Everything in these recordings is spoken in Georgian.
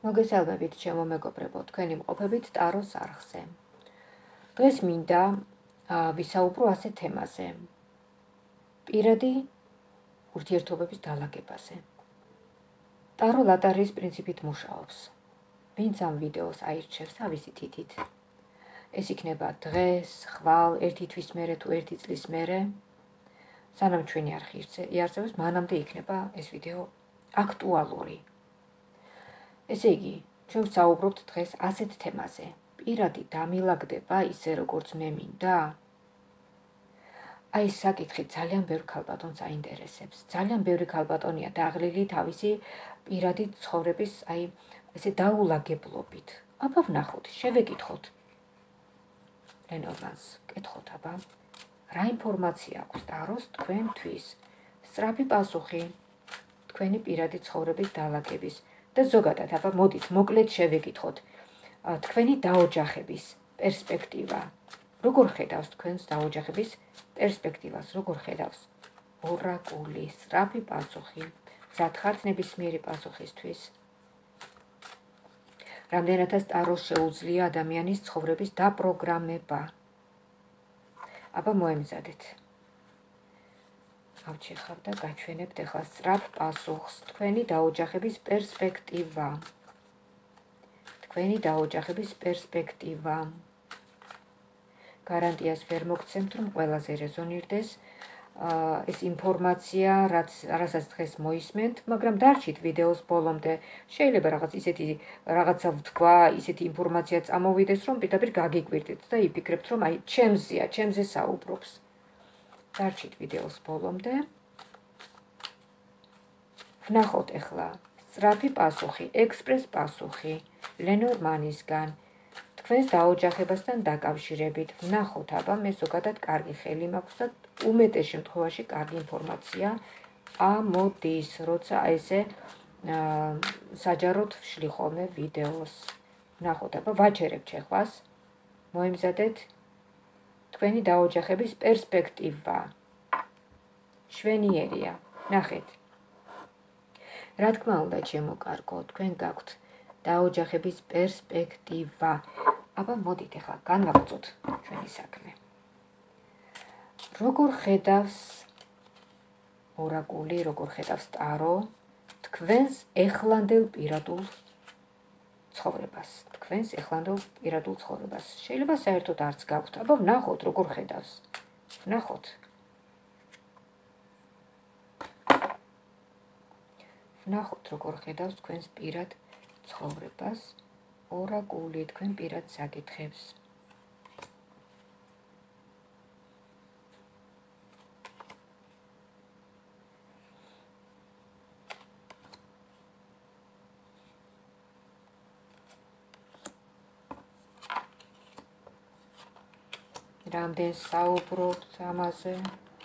მოგესალმებით ჩემო მეგობრებო, თქვენი მყოფებით ტაროს არხზე. დღეს მინდა ვისაუბრო ასე თემაზე. პირადი ურთიერთობების დალაგებაზე. ტარო ლატარიის პრინციპით მუშაობს. ვინც ამ ვიდეოს აირჩევს თავისი თითით. ეს იქნება დღეს, ხვალ, ერთი თვის მერე თუ ერთი წლის მერე. სანამ ჩვენი არხი იარსებებს, მანამდე იქნება ეს ვიდეო აქტუალური. ესე იგი, ჩვენ ვსაუბრობთ დღეს ასეთ თემაზე. პირადი დამილაგდება ისე როგორც მე მინდა? აი ეს საკითხი ძალიან ბევრ ქალბატონს აინტერესებს. ძალიან ბევრი ქალბატონია დაღლილი თავისი პირადი ცხოვრების ესე დაულაგებლობით. აბა ვნახოთ, შევეკითხოთ. ლენორმანს კითხოთ აბა. რა ინფორმაცია აქვს ტაროს თქვენთვის? სწრაფი პასუხი თქვენი პირადი ცხოვრების დალაგების და ზოგადად აბა მოდით მოკლედ შევეკითხოთ. თქვენი დაოჯახების პერსპექტივა. როგორ ხედავს თქვენს დაოჯახების პერსპექტივას, როგორ ხედავს? ორაკული, სწრაფი პასუხი, მზად ხართ ნებისმიერი პასუხისთვის. რამდენადაც ტაროს შეუძლია ადამიანის ცხოვრების დაპროგრამება. აბა მოემზადეთ. ავჩეხავ და გაჩვენებთ ახლა სწრაფ პასუხს. თქვენი დაოჯახების პერსპექტივა. თქვენი დაოჯახების პერსპექტივა. გარანტიას ვერ მოგცემთ, რომ ყველაზე რეზონირდეს ეს ინფორმაცია, რასაც დღეს მოისმენთ, მაგრამ დარჩით ვიდეოს ბოლომდე. შეიძლება რაღაც ისეთი რაღაცა ვთქვა, ისეთი ინფორმაცია წამოვიდეს, რომ პირდაპირ გაგიკვირდით და იფიქრებთ, რომ აი ჩემზეა, ჩემზე საუბრობს. დარჩით ვიდეოს ბოლომდე. ვნახოთ ახლა სწრაფი პასუხი, ექსპრეს პასუხი ლენორმანისგან თქვენს დაოჯახებასთან დაკავშირებით. ვნახოთ, აბა მე ზოგადად კარგი ხელი მაქვს და უმეტეს შემთხვევაში კარგი ინფორმაცია ამოდის, როცა ესე საჯაროდ ვშლი ხოლმე ვიდეოს. ვნახოთ, აბა ვაჩერებ ჩეხვას. მოემზადეთ თქვენი დაოჯახების პერსპექტივა. შვენიერია. ნახეთ. რა თქმა უნდა, ჩემო კარგო, თქვენ გაქვთ დაოჯახების პერსპექტივა. აბა მოდით ახლა განვაგრძოთ ჩვენი საქმე. როგორ ხედავს ორაკული, როგორ ხედავს ტარო თქვენს ეხლანდელ პირადულ ცხოვრებას, თქვენს ეხლანდელ პირადულ ცხოვრებას. შეიძლება საერთოდ არც გაქვთ, აბა ვნახოთ, როგორ ხედავს. ვნახოთ. ვნახოთ, როგორ ხედავს თქვენს პირად ცხოვრებას, ორაკული თქვენ პირად საკითხებს. რამდენ საუბრობთ ამაზე?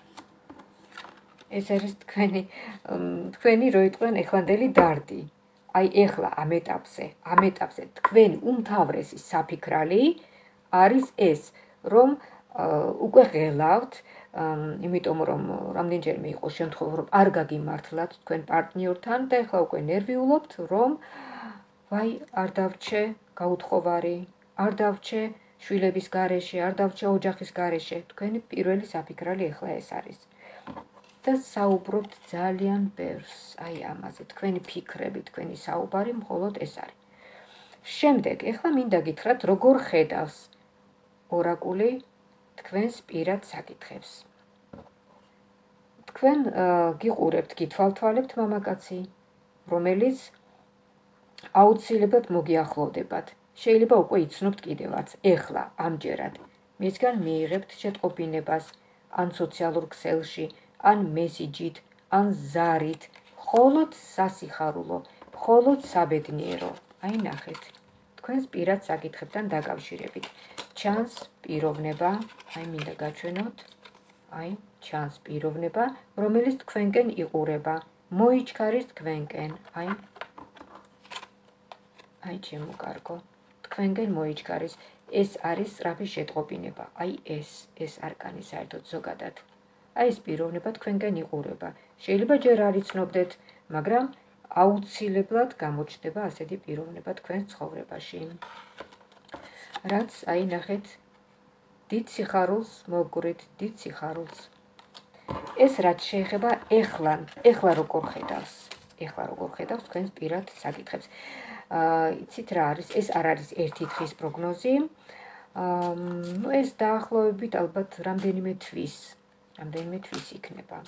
ეს არის თქვენი რო იტყვიან ეხლანდელი დარდი. აი ეხლა ამ ეტაპზე თქვენი უმთავრესი საფიქრალი არის ეს, რომ უკვე ღელავთ, იმიტომ რომ რამდენჯერმე იყო შემთხვევა, რომ არ გაგიმართლათ თქვენ პარტნიორთან და ეხლა უკვე ნერვიულობთ, რომ ვაი, არ დავჩე გაუთხოვარი, არ დავჩე შვილების გარეშე, არ დავჩე ოჯახის გარეშე. თქვენი პირველი საფიქრალი ეხლა ეს არის. და საუბრობთ ძალიან ბევრს აი ამაზე. თქვენი ფიქრები, თქვენი საუბარი მხოლოდ ეს არის. შემდეგ, ეხლა მინდა გითხრათ, როგორ ხედავს ორაკული თქვენს პირად საკითხებს. თქვენ გიყურებთ, გითვალთვალებთ მამაკაცი, რომელიც აუცილებლად მოგიახლოვდებათ. შეიძლება უკვე იცნობთ კიდევაც, ეხლა ამჯერად მისგან მიიღებთ შეტყობინებას ან სოციალურ ქსელში, ან მესიჯით, ან ზარით, მხოლოდ სასიხარულო, მხოლოდ საბედნიერო. აი ნახეთ, თქვენს პირად საკითხებთან დაკავშირებით. ჩანს პიროვნება, აი მინდა გაჩვენოთ, აი ჩანს პიროვნება, რომელიც თქვენკენ იყურება, მოიჩქარის თქვენკენ, აი ჩემო კარგო, თქვენკენ მოიჩქარის. ეს არის სწრაფი შეტყობინება, აი ეს არკანი საერთოდ ზოგადად. აი ეს პიროვნება თქვენკენ იყურება. შეიძლება ჯერ არ იცნობდეთ, მაგრამ აუცილებლად გამოჩნდება ასეთი პიროვნება თქვენს ცხოვრებაში. რაც აი ნახეთ დიდ სიხარულს მოგვრით, დიდ სიხარულს. ეს რაც შეეხება ეხლა როგორ ხედავს თქვენს პირად საკითხებს. იცით რა არის, ეს არ არის ერთი დღის პროგნოზი. ეს დაახლოებით ალბათ რამდენიმე თვის იქნება.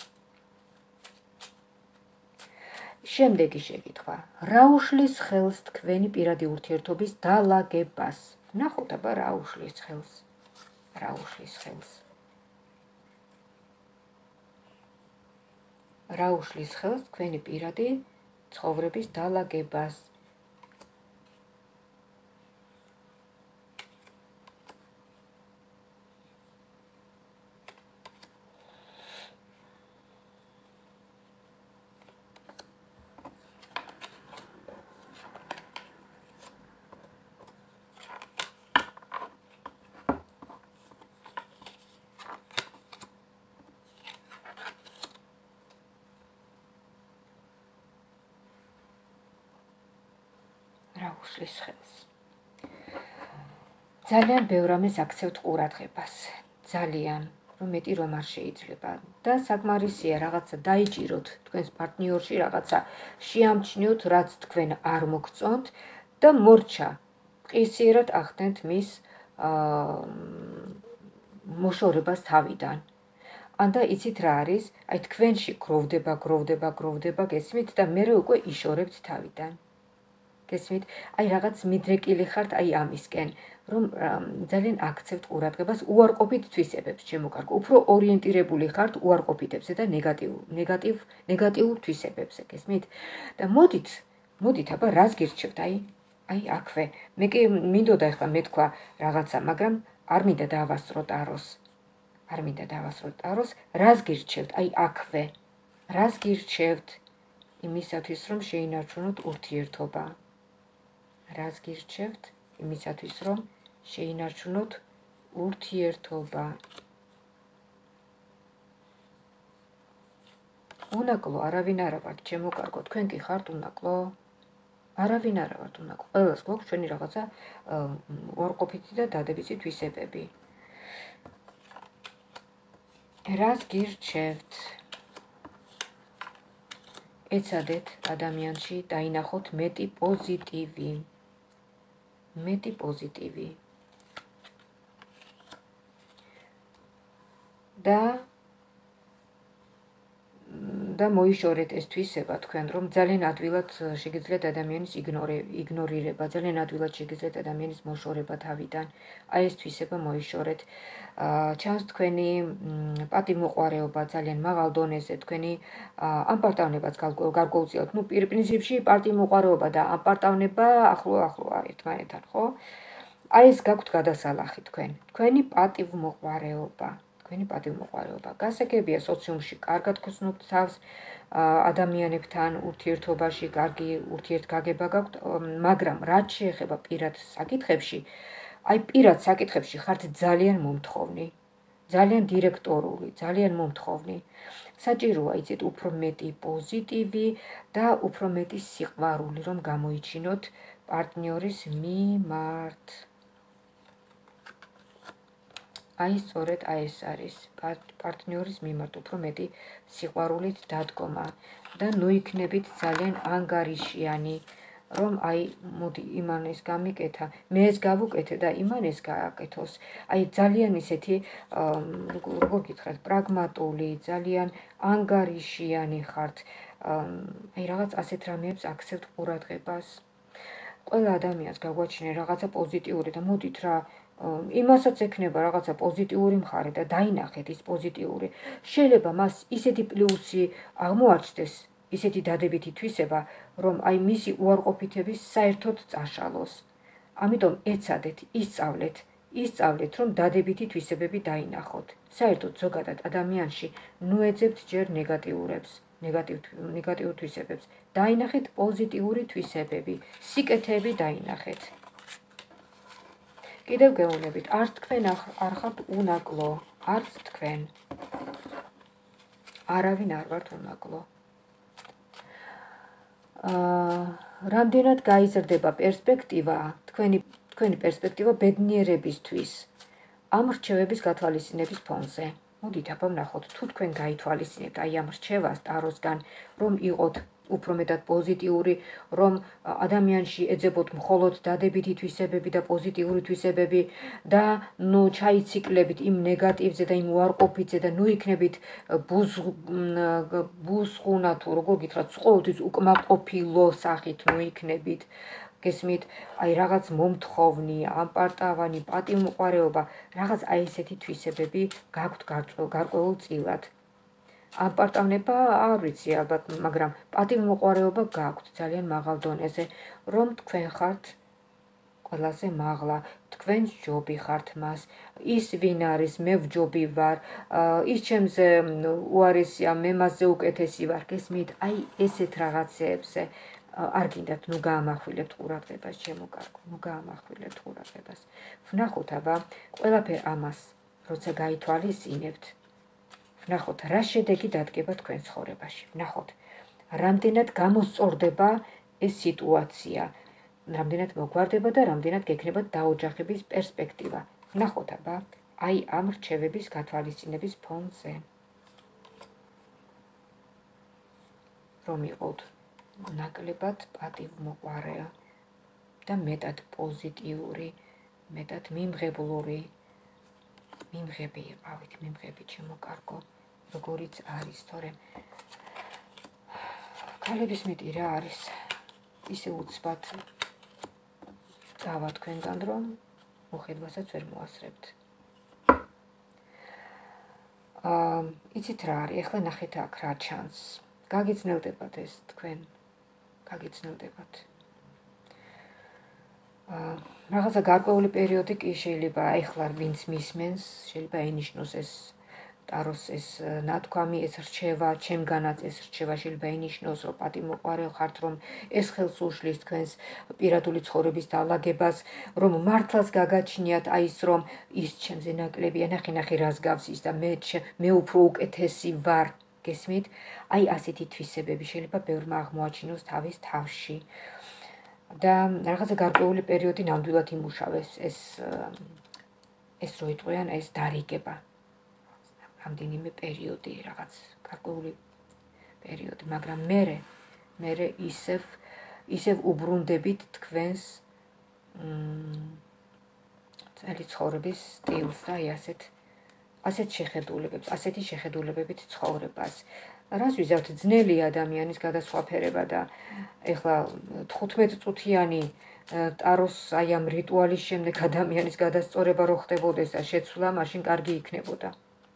შემდეგი შეკითხვა. რა უშლის ხელს თქვენი პირადი ურთიერთობის დალაგებას? ნახოთ აბა რა უშლის ხელს. რა უშლის ხელს თქვენი პირადი ცხოვრების დალაგებას? რა უშლის ხელს? ძალიან ბევრ ამას აქცევთ ყურადღებას. ძალიან, რომ მეტი რომ არ შეიძლება. და საკმარისია რაღაცა დაიჭიროთ თქვენს პარტნიორში, რაღაცა შეამჩნიოთ, რაც თქვენ არ მოგწონთ და მორჩა. ყისიერად ახდენთ მის მოშორებას თავიდან. ანდა იცით რა არის? აი თქვენში გროვდება, გესმით და მერე უკვე იშორებთ თავიდან. გესმით? აი რაღაც მიდრეკილი ხართ აი ამისკენ, რომ ძალიან აქცევთ ყურადღებას უარყოფით თვისებებს, ჩემო კარგო. უფრო ორიენტირებული ხართ უარყოფითებზე და ნეგატიურ თვისებებზე, გესმით? და მოდით აბა რას გირჩევთ? აი აქვე. მე კი მინდოდა ახლა მეთქვა რაღაცა, მაგრამ არ მინდა დავასწროთ აროს. რას გირჩევთ? აი აქვე. რას გირჩევთ? იმისათვის რომ შეინარჩუნოთ ურთიერთობა. რას გირჩევთ? იმისათვის რომ შეინარჩუნოთ ურთიერთობა. უნაკლო არავინ არა ვართ, ჩემო კარგო, თქვენ კი ხართ უნაკლო? არავინ არა ვართ უნაკლო. ყველას გვაქვს ჩვენი რაღაცა უარყოფითი და დადებითი თვისებები. რას გირჩევთ? ეცადეთ ადამიანში დაინახოთ მეტი პოზიტივი. და მოიშორეთ ეს თვისება თქვენ, რომ ძალიან ადვილად შეგიძლიათ ადამიანის იგნორირება, ძალიან ადვილად შეგიძლიათ ადამიანის მოშორება თავიდან. აი ეს თვისება მოიშორეთ. ჩანს თქვენი პატივმოყვარეობა ძალიან მაღალ დონეზე, თქვენი ამპარტავნებაც გარკვეულწილად, პრინციპში პატივმოყვარეობა და ამპარტავნება ახლოა ერთმანეთთან, ხო? აი ეს გაქვთ გადასალახი თქვენი პატივმოყვარეობა. გასაგებია სოციუმში კარგად გრძნობთ თავს ადამიანებთან ურთიერთობაში, კარგი ურთიერთგაგება გაქვთ, მაგრამ რაც შეეხება პირად საკითხებში ხართ ძალიან მომთხოვნი, ძალიან დირექტორული, ძალიან მომთხოვნი. საჭიროა იცით უფრო მეტი პოზიტივი და უფრო მეტი სიყვარული, რომ გამოიჩინოთ პარტნიორის მიმართ. აი სწორედ ეს არის პარტნიორის მიმართ უფრო მეტი სიყვარულით დადგომა და ნუ იქნებით ძალიან ანგარიშიანი, რომ აი მოდი იმან ეს გამიკეთა, მე ეს გავუკეთე და იმან ეს გააკეთოს. აი ძალიან ისეთი როგორ გითხრათ, პრაგმატული, ძალიან ანგარიშიანი ხართ. აი რაღაც ასეთ რამეებს აქცევთ ყურადღებას. ყველა ადამიანს გაგვაჩნია რაღაცა პოზიტიური და მოდით რა იმასაც ექნება რაღაცა პოზიტიური მხარე და დაინახეთ ის პოზიტიური. შეიძლება მას ისეთი პლუსი აღმოაჩნდეს, ისეთი დადებითი თვისება, რომ აი მისი უარყოფითების საერთოდ წაშალოს. ამიტომ ეცადეთ, ისწავლეთ, რომ დადებითი თვისებები დაინახოთ. საერთოდ ზოგადად ადამიანში ნუ ეძებთ ჯერ ნეგატიურ თვისებებს. დაინახეთ პოზიტიური თვისებები, სიკეთეები დაინახეთ. კიდევ გეუბნებით, არც თქვენ არ ხართ უნაკლო, არც თქვენ. არავინ არ ვართ უნაკლო. რამდენად გაიზრდება პერსპექტივა, თქვენი პერსპექტივა ბედნიერებისთვის ამ რჩევების გათვალისწინების ფონზე. მოდით აბა ვნახოთ, თუ თქვენ გაითვალისწინებთ აი ამ რჩევას ტაროსგან, რომ იყოთ უფრო მეტად პოზიტიური, რომ ადამიანში ეძებოთ მხოლოდ დადებითი თვისებები და პოზიტიური თვისებები და ჩაიციკლებით იმ ნეგატივზე და იმ უარყოფითზე და იქნებით ბუზღუნა თუ როგორ გითხრათ, ყოველთვის უკმაყოფილო სახით იქნებით, გესმით, აი რაღაც მომთხოვნი, ამპარტავანი, პატივმოყვარეობა, რაღაც აი ესეთი თვისებები გაქვთ გარკვეულწილად. ამპარტავნება არ ვიცი ალბათ, მაგრამ პატივმოყვარეობა გაქვთ ძალიან მაღალ დონეზე, რომ თქვენ ხართ ყველაზე მაღლა, თქვენ ჯობი ხართ მას, ის ვინ არის, მე ვჯობი ვარ, ის ჩემზე უარესია, მე მასზე უკეთესი ვარ, გესმით, აი ესეთ რაღაცეებზე არ გინდათ, ნუ გაამახვილებთ ყურადღებას, ჩემო კარგო, ნუ გაამახვილებთ ყურადღებას. ვნახოთ აბა, ყველაფერ ამას, როცა გაითვალისწინებთ, ვნახოთ, რა შედეგი დადგება თქვენ ცხოვრებაში. ვნახოთ, რამდენად გამოსწორდება ეს სიტუაცია, რამდენად მოგვარდება და რამდენად გექნება დაოჯახების პერსპექტივა. ვნახოთ აბა, აი ამ რჩევების გათვალისწინების ფონზე. რომ იყოთ ნაკლებად პატივმოყვარე და მეტად პოზიტიური, მეტად მიმღებლური, მიმღები იყავით, მიმღები ჩემო კარგო, როგორიც არის, თორემ ქალების მეტი რა არის, ისე უცბად წავა თქვენგან, რომ მოხედვასაც ვერ მოასწრებთ. იცით რა არის, ეხლა ნახეთ აქ რა ჩანს. გაგიძნელდებათ ეს თქვენ, გაგიძნელდებათ. რაღაცა გარკვეული პერიოდი კი შეიძლება ეხლა ვინც მისმენს, შეიძლება ენიშნოს ეს ტაროს ეს ნათქვამი, ეს რჩევა, ჩემგანაც ეს რჩევა შეიძლება ენიშნოს, რომ პატივმოყვარე ხართ, რომ ეს ხელს უშლის თქვენს პირადული ცხოვრების დალაგებას, რომ მართლაც გაგაჩნიათ აი ის, რომ ის ჩემზე ნაკლებია, ნახე რას გავს ის და მე უფრო უკეთესი ვარ, გესმით? აი ასეთი თვისებები შეიძლება ბევრმა აღმოაჩინოს თავის თავში. და რაღაცა გარკვეული პერიოდი ნამდვილად იმუშავეს ეს რო იტყვიან, ეს დარიგება. რამდენიმე პერიოდი, რაღაც გარკვეული პერიოდი, მაგრამ მერე ისევ უბრუნდებით თქვენს წელი ცხოვრების სტილს და აი ასეთ შეხედულებებს, ასეთი შეხედულებებით ცხოვრებას. რას ვიზავთ, ძნელი ადამიანის გადასხვაფერება და ეხლა 15 წუთიანი ტაროს აი ამ რიტუალის შემდეგ ადამიანის გადასწორება რო ხდებოდეს და შეცვლა, მაშინ კარგი იქნებოდა.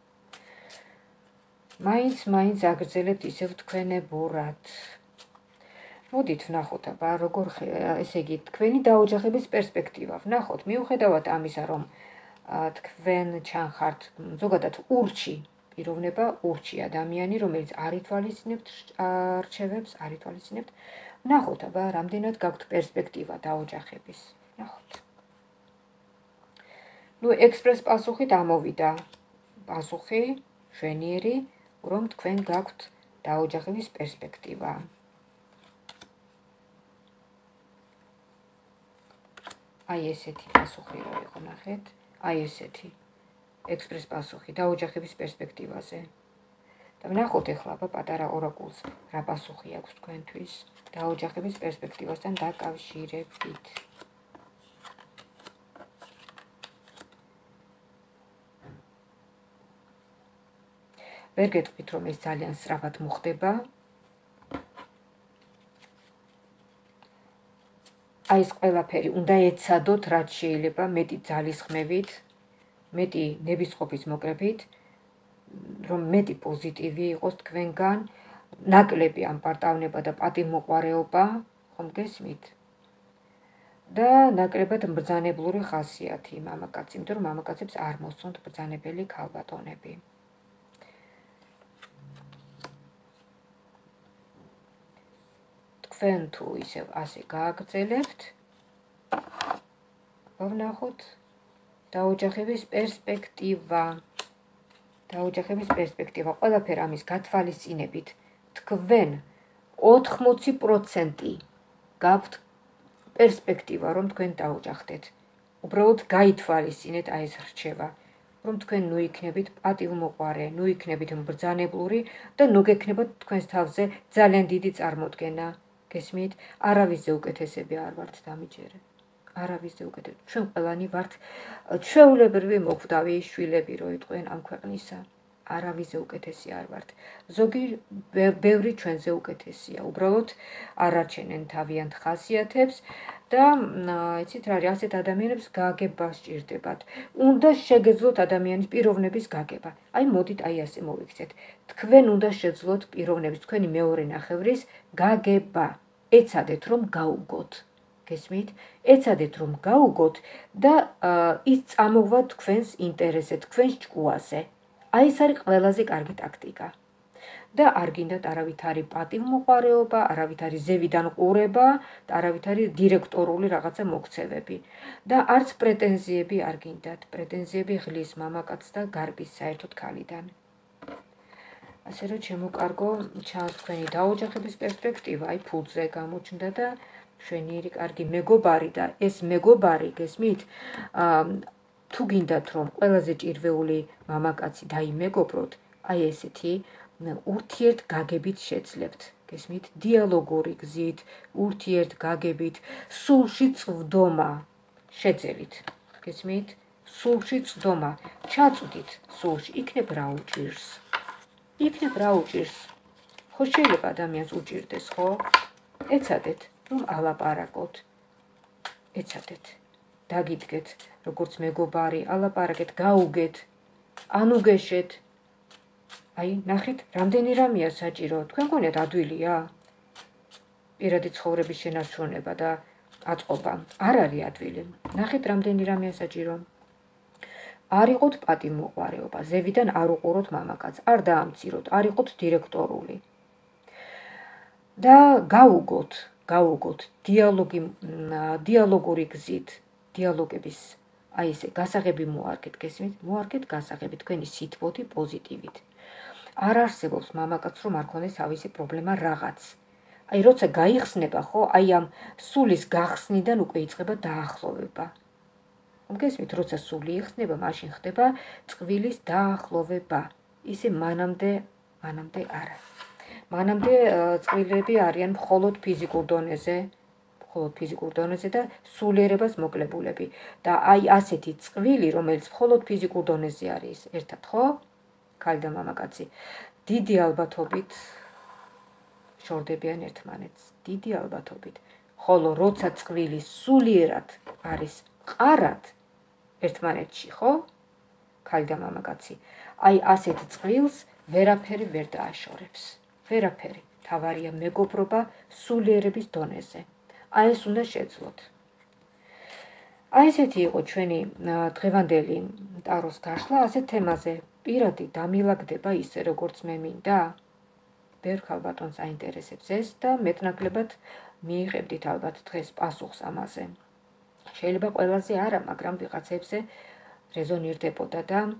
მაინც აგრძელებთ ისევ თქვენებურად. მოდით ვნახოთ აბა, როგორ ესე იგი, თქვენი დაოჯახების პერსპექტივა. ვნახოთ, მიუხედავად ამისა, რომ თქვენ ჩანხართ ზოგადად ურჩი პიროვნება, ურჩი ადამიანი, რომელიც არ ითვალისწინებთ რჩევებს, არ ითვალისწინებთ. ვნახოთ აბა, რამდენად გაქვთ პერსპექტივა დაოჯახების. ვნახოთ. ნუ ექსპრეს პასუხით ამოვიდა პასუხი, შვენიერი, რომ თქვენ გაქვთ დაოჯახების პერსპექტივა. აი ესეთი პასუხი რო იყო, ნახეთ, აი ესეთი ექსპრეს პასუხი დაოჯახების პერსპექტივაზე. და ვნახოთ ეხლა აბა პატარა ორაკულს, რა პასუხი აქვს თქვენთვის დაოჯახების პერსპექტივასთან დაკავშირებით. ვერ გეტყვით, რომ ეს ძალიან სწრაფად მოხდება. აი ეს ყველაფერი უნდა ეცადოთ, რაც შეიძლება მეტი ძალისხმევით, მეტი ნებისყოფის მოკრებით, რომ მეტი პოზიტივი იყოს თქვენგან, ნაკლები ამპარტავნება და პატივმოყვარეობა, ხომ გესმით? და ნაკლებად მბრძანებლური ხასიათი მამაკაცი, იმიტომ რომ მამაკაცებს არ მოსწონთ ბრძანებელი ქალბატონები. თქვენ თუ ისევ ასე გააგრძელებთ, ვნახოთ დაოჯახების პერსპექტივა. ყველაფერ ამის გათვალისწინებით თქვენ 80% გაქვთ პერსპექტივა, რომ თქვენ დაოჯახდეთ. უბრალოდ გაითვალისწინეთ აი ეს რჩევა, რომ თქვენ ნუ იქნებით პატივმოყვარე, ნუ იქნებით მბრძანებლური და ნუ გექნებათ თქვენს თავზე ძალიან დიდი წარმოდგენა. გესმით? არავისზე უკეთესები არ ვართ დამიჯერე. არავისზე უკეთესები. ჩვენ ყველანი ვართ ჩვეულებრივი მოკვდავი შვილები რო იყვნენ ამ ქვეყნისა. არავისზე უკეთესი არ ვართ. ზოგი ბევრი ჩვენზე უკეთესია. უბრალოდ არ არჩენენ თავიანთ ხასიათებს და იცით რა არის, ასეთ ადამიანებს გაგება სჭირდებათ. უნდა შეგეძლოთ ადამიანის პიროვნების გაგება. აი მოდით აი ასე მოვიქცეთ. თქვენ უნდა შეძლოთ პიროვნების თქვენი მეორე ნახევრის გაგება. ეცადეთ რომ გაუგოთ. გესმით? ეცადეთ რომ გაუგოთ და ის წამოვა თქვენს ინტერესზე, თქვენს ჭკუაზე. აი ეს არის ყველაზე კარგი ტაქტიკა. და არ გინდათ არავითარი პატივმოყვარეობა, არავითარი ზევიდან ყურება და არავითარი დირექტორული რაღაცა მოქცევები. და არც პრეტენზიები არ გინდათ. პრეტენზიები ღლის მამაკაც და გარბის საერთოდ ქალიდან. ასე რომ შემოკარგო ჩანს თქვენი დაოჯახების პერსპექტივა, აი ფულზე გამოჩნდა და შვენიერი კარგი მეგობარი და ეს მეგობარი, გესმით? თუ გინდათ რომ ყველაზე ჭირვეული მამაკაცი დაიმეგობროთ, აი ესეთი ურთიერთგაგებით შეძლებთ. გესმით? დიალოგური გზით, ურთიერთგაგებით, სულში წვდომა შეძელით. გესმით? სულში წვდომა. ჩაწვდით სულში, იქნებ რა უჭირს. იქნებ რა უჭირს. ხო შეიძლება ადამიანს უჭირდეს, ხო? ეცადეთ რომ ალაპარაკოთ. ეცადეთ. დაგიდგეთ, როგორც მეგობარი, ალაპარაკეთ, გაუგეთ, ანუგეშეთ. აი, ნახეთ, რამდენი რამეა საჭირო. თქვენ გონიათ ადვილია? პირადი ცხოვრების შენარჩუნება და აწყობა. არ არის ადვილი. ნახეთ, რამდენი რამეა საჭირო. არ იყოთ პატივმოყვარეობა, ზევიდან არ უყუროთ მამაკაცს, არ დაამციროთ, არ იყოთ დირექტორული. და გაუგოთ დიალოგური გზით, დიალოგების აი ესე გასაღები მოარგეთ, გესმით? მოარგეთ გასაღები თქვენი სითბოთი პოზიტივით. არ არსებობს მამაკაც რომ არ ქონდეს თავისი პრობლემა რაღაც. აი როცა გაიხსნება, ხო, აი ამ სულის გახსნიდან უკვე იწყება დაახლოვება. გესმით, როცა სული იხსნება, მაშინ ხდება წყვილის დაახლოვება. ისე მანამდე არა. მანამდე წყვილები არიან მხოლოდ ფიზიკურ დონეზე და სულიერებას მოკლებულები. და აი ასეთი წყვილი, რომელიც მხოლოდ ფიზიკურ დონეზე არის, ერთად, ხო? ქალი და მამაკაცი, დიდი ალბათობით შორდებიან ერთმანეთს, დიდი ალბათობით. ხოლო როცა წყვილი სულიერად არის ყარად ერთმანეთში, ხო? ქალი და მამაკაცი, აი ასეთ წვილს ვერაფერი ვერ დააშორებს. ვერაფერი. თავარია მეგობრობა სულიერების დონეზე. აი ეს უნდა შეძლოთ. აი ესეთი იყო ჩვენი დღევანდელი ტაროს გაშლა ასეთ თემაზე. პირადი დამილაგდება ისე როგორც მე მინდა. ბევრ ქალბატონს აინტერესებს ეს და მეტნაკლებად მიიღებდით ალბათ დღეს პასუხს ამაზე. შეიძლება ყველაზე არა, მაგრამ ვიღაცებზე რეზონირდებოდა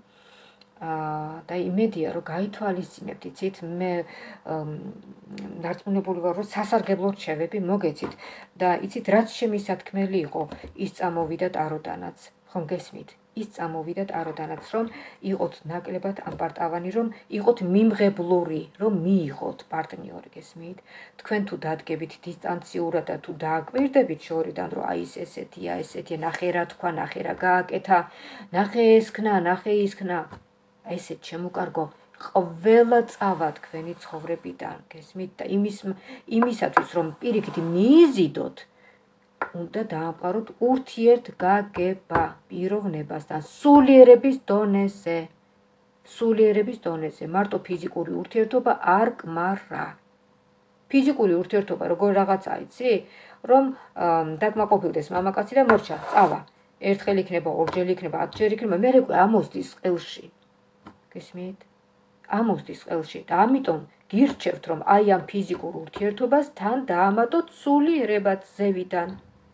და იმედია რომ გაითვალისწინებთ, იცით, მე დარწმუნებული ვარ რომ სასარგებლო რჩევები მოგეცით და იცით რაც შემისათქმელი იყო ის წამოვიდა ტაროდანაც, ხომ გესმით? ის წამოვიდა ტაროდანაც, რომ იყოთ ნაკლებად ამპარტავანი, რომ იყოთ მიმღებლური, რომ მიიღოთ პარტნიორი, გესმით? თქვენ თუ დადგებით დისტანციურად და თუ დააკვირდებით შორიდან, რომ აი ეს ესეთია, ნახე რა თქვა, ნახე რა გააკეთა, ნახე ეს ქნა, ნახე ის ქნა. აი ესეთ შემოკარგო ყველა წავა თქვენი ცხოვრებიდან, გესმით? და იმისათვის რომ პირიქით მიიზიდოთ, უნდა დაამყაროთ ურთიერთგაგება პიროვნებასთან სულიერების დონეზე. სულიერების დონეზე. მარტო ფიზიკური ურთიერთობა არ კმარა. ფიზიკური ურთიერთობა როგორ რაღაცა იცი, რომ დაკმაყოფილდეს მამაკაცი და მორჩა, წავა. ერთხელ იქნება, ორჯერ იქნება, 10ჯერ იქნება, მერე ამოსდის ყელში. გესმით? ამოსდის ყელში და ამიტომ გირჩევთ რომ აი ამ ფიზიკურ ურთიერთობას თან დაამატოთ სულიერებად ზევიდან.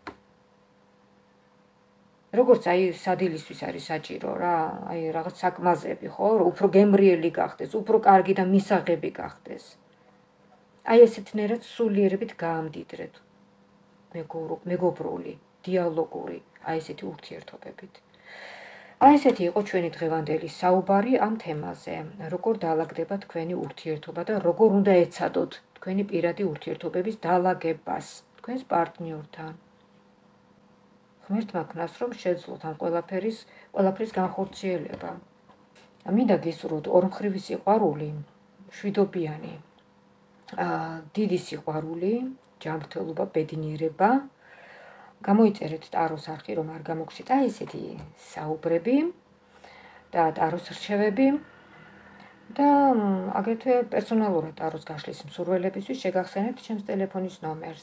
როგორც აი სადილისთვის არის საჭირო რა, აი რაღაც საკმაზები, ხო, უფრო გემრიელი გახდეს, უფრო კარგი და მისაღები გახდეს. აი ესეთნაირად სულიერებით გაამდიდრეთ მეგობრული, დიალოგური, აი ესეთი ურთიერთობებით. აი ესეთი იყო ჩვენი დღევანდელი საუბარი ამ თემაზე, როგორ დაალაგდება თქვენი ურთიერთობა და როგორ უნდა ეცადოთ თქვენი პირადი ურთიერთობების დაალაგებას თქვენს პარტნიორთან. ღმერთმა ქნას, რომ შეძლოთ ამ ყველაფრის განხორციელება. მინდა გისურვოთ ორმხრივი სიყვარული, მშვიდობიანი, დიდი სიყვარული, ჯანმრთელობა, ბედნიერება. გამოიწერეთ ტაროს არხი, რომ არ გამოგჩით აი ესეთი საუბრები და ტაროს რჩევები და აგრეთვე პერსონალურად ტაროს გაშლის მსურველებისთვის შეგახსენებთ ჩემს ტელეფონის ნომერს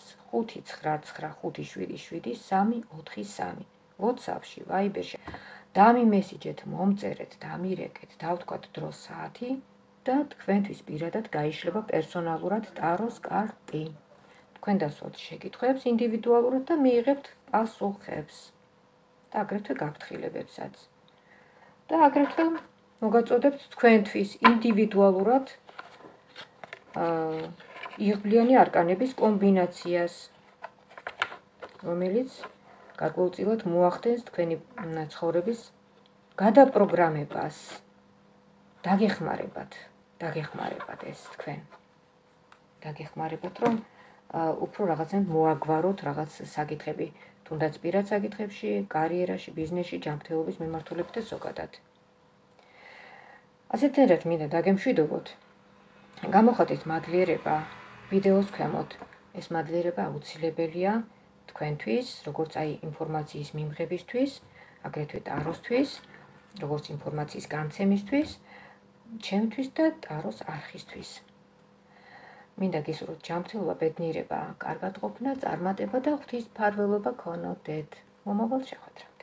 599577343 WhatsApp-ში, Viber-ში. დამიმესიჯეთ, მომწერეთ, დამირეკეთ, დავთქვათ დრო საათი და თქვენთვის პირადად გაიშლება პერსონალურად ტაროს კარტი. თქვენ დასვათ შეკითხვებს ინდივიდუალურად და მიიღებთ პასუხებს და აგრეთვე გაფრთხილებებსაც. და აგრეთვე მოგაწოდებთ თქვენთვის ინდივიდუალურად იღბლიანი არკანების კომბინაციას, რომელიც გარკვეულწილად მოახდენს თქვენი ცხოვრების გადაპროგრამებას. დაგეხმარებათ ეს თქვენ. დაგეხმარებათ, რომ უფრო რაღაცნაირად მოაგვაროთ რაღაც საკითხები, თუნდაც პირად საკითხებში, კარიერაში, ბიზნესში, ჯანმრთელობის მიმართულებით და ზოგადად. ასეთნაირად მინდა დაგემშვიდობოთ. გამოხატეთ მადლიერება ვიდეოს ქვემოთ. ეს მადლიერება აუცილებელია თქვენთვის, როგორც აი ინფორმაციის მიმღებისთვის, აგრეთვე ტაროსთვის, როგორც ინფორმაციის განცემისთვის, ჩემთვის და ტაროს არხისთვის. მინდა გისურვოთ ჯანმრთელობა, ბედნიერება, კარგად ყოფნა, წარმატება და ღვთის მფარველობა გქონოდეთ. მომავალ შეხვედრამდე.